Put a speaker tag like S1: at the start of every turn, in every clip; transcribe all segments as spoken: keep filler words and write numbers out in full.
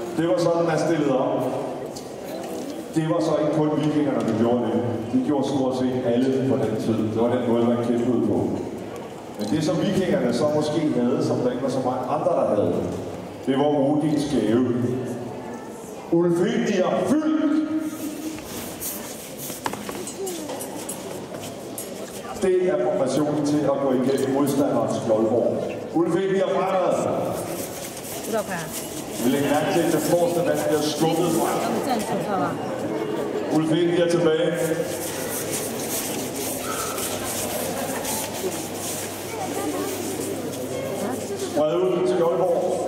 S1: Det var sådan, man stillede op. Det var så ikke kun vikingerne, der gjorde det. De gjorde stort set alle på den tid. Det var den måde, man kæmpede på. Men det, som vikingerne så måske havde, som der ikke var så mange andre, der havde, det var Odins gave. Ulfhednir fyldt! Det er formationen til at gå igennem modstanderens skjoldborg. Ulfhednir fremad! Vi lægger mærke til, at den forreste mand bliver skubbet frem. Ulfhednir tilbage. Spred ud skjoldborg.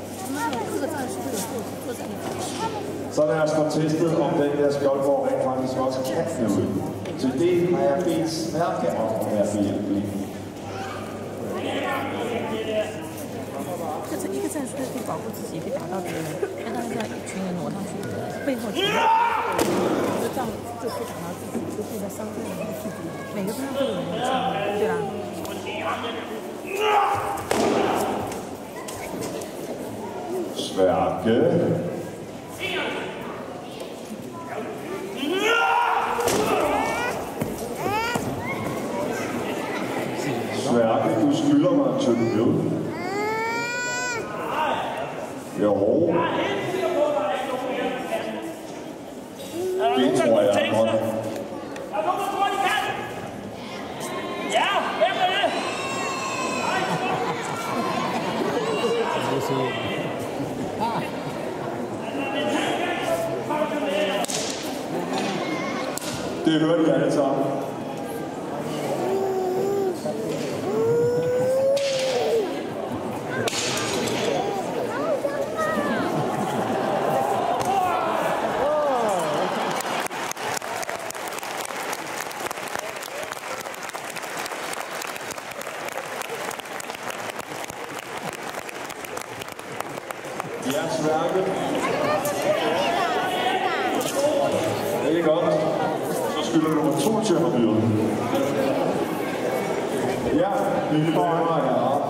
S1: Så lad os få testet, om den der skjoldborg rent faktisk også kan flyve. Så det har jeg bedt Snerke om at være behjælpelig.
S2: 这一个战术可以保护自己，可以打到别人，但他这样一群人挪上去，背后就这样就可以打到自己，就可以在伤害人的自己。每个身上都有人有枪，对吧
S1: ？Sverke. Sverke, du skylder mig en tynd mjød. Jo. Det tror jeg er godt. Det hørte vi alle sammen. Ja, Sverke. Det er godt. Så skylder du nummer to til at byde. Ja, mine damer og herrer.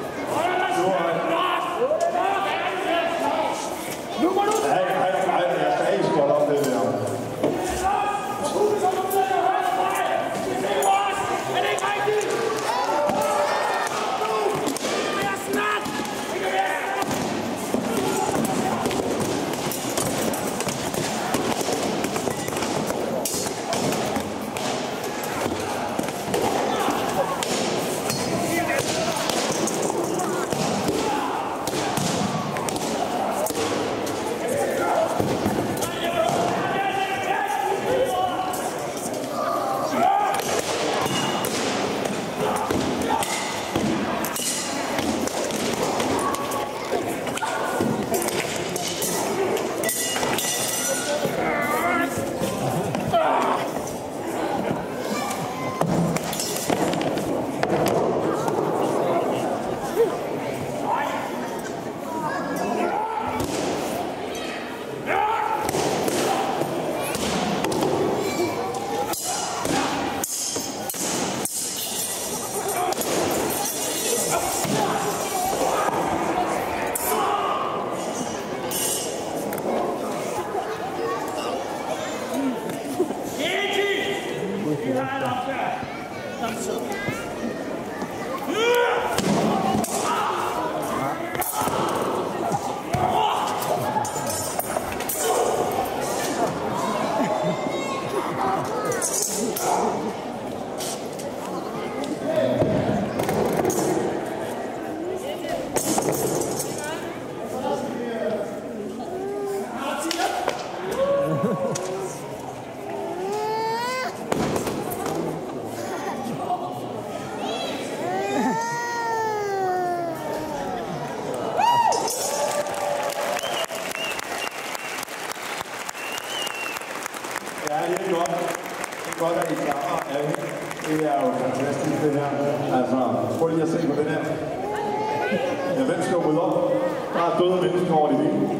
S1: Nu må du... Nej, nej, nej, jeg skal ikke skåle op det der. Ja, det er godt. Det er godt, at I stammer alle. Det er jo fantastisk, det her. Altså, prøv lige at se på det her. Ja, hvem skal rydde op? Der er døde mennesker over det hele.